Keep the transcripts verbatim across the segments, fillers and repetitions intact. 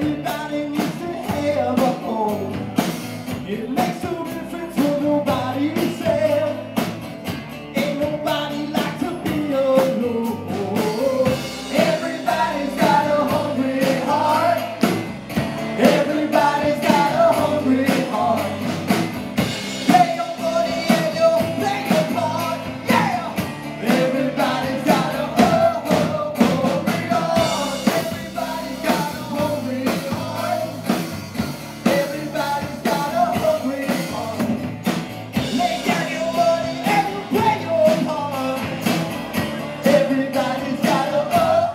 Everybody needs to have a home. It makes no difference what nobody says. Ain't nobody like to be alone. Everybody's got a hungry heart. Everybody's got a hungry heart. Play your money and you play your part. Yeah! Everybody's got a hungry heart. Everybody's got a hungry heart. Everybody's got a hungry heart. Lay down your money and you play your part. Everybody's got a hungry heart.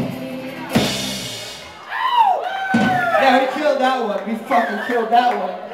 Yeah, we killed that one. We fucking killed that one.